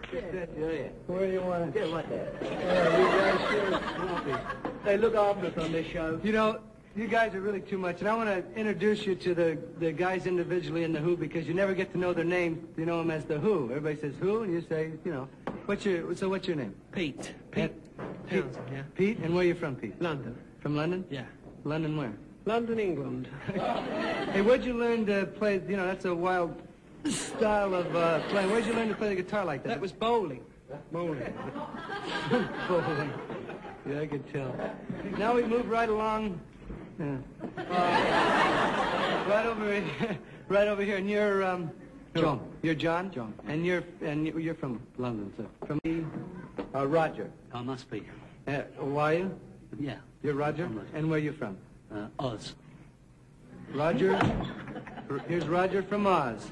Where do you want to? Yeah, what there? Yeah, you guys sure. They look after us on this show. You know, you guys are really too much, and I want to introduce you to the guys individually in the Who, because you never get to know their names. You know them as the Who. Everybody says Who, and you say, you know, what's your name? Pete. Pete. Yeah. Pete, and where are you from, Pete? London. From London? Yeah. London where? London, England. Hey, where'd you learn to play? You know, that's a wild style of playing. Where'd you learn to play the guitar like that? That was bowling. Bowling. Bowling. Yeah, I could tell. Now we move right along. Yeah. Right over here, and you're John. You're John. John. And you're from London, so from Roger. I must be. Who are you? Yeah. You're Roger. I'm Roger. And where are you from? Oz. Roger. Here's Roger from Oz.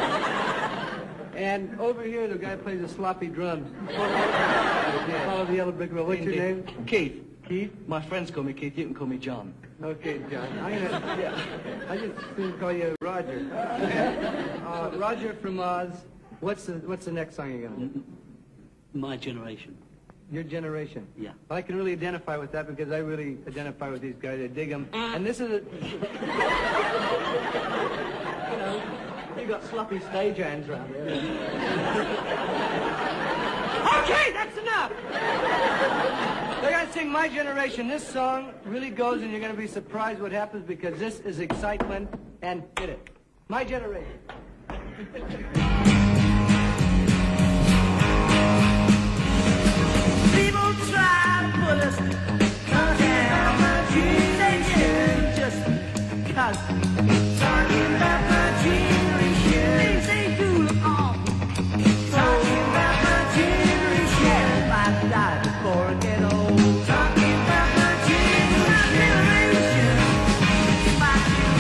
And over here, the guy plays the sloppy drums. Follow the yellow brick road. What's your name? Keith. Keith? My friends call me Keith. You can call me John. Okay, John. I just soon call you Roger. Roger from Oz. What's the next song you're gonna do? My generation. Your generation. Yeah. Well, I can really identify with that because I really identify with these guys. I dig them. And this is a... You know, you got sloppy stage hands around here. Okay, that's enough! They're going to sing My Generation. This song really goes, and you're going to be surprised what happens because this is excitement. And hit it. My Generation. People try to put us down my generation just because talking about my generation things they do look awful. Talking about my generation, if I die before I get old. Talking about my generation, my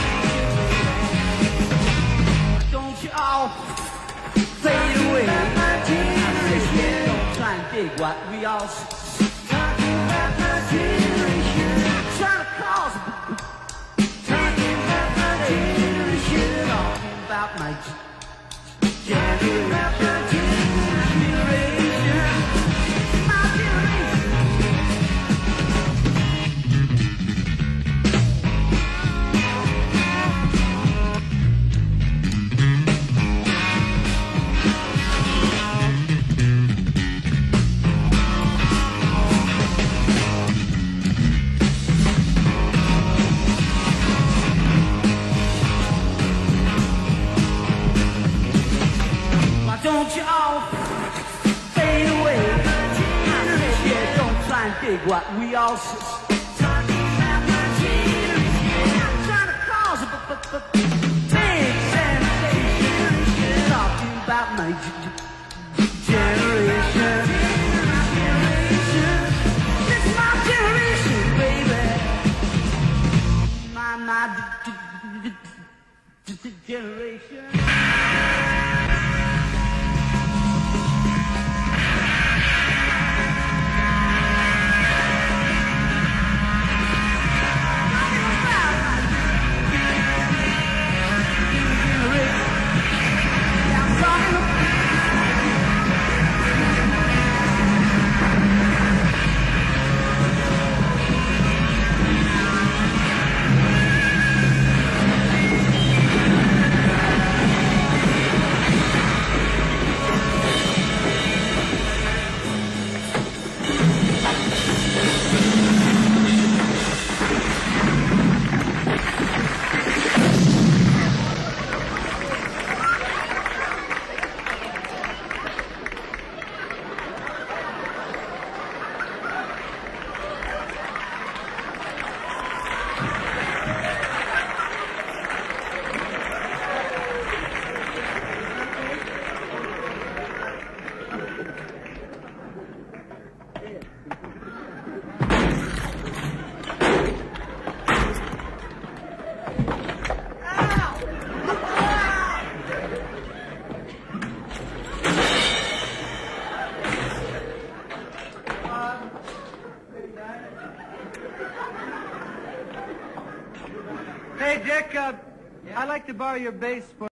generation. Don't you all fade away? My generation, don't try and dig what we all talking about my generation. Trying to cause talking about my generation. Talking about my generation. My generation. My generation. Why don't you all fade away? Yeah, don't try and dig what we all talking about my generation. I'm trying to cause a big sensation. Talking about my generation. This is my generation, baby. My generation. Hey, Dick, I'd like to borrow your bass for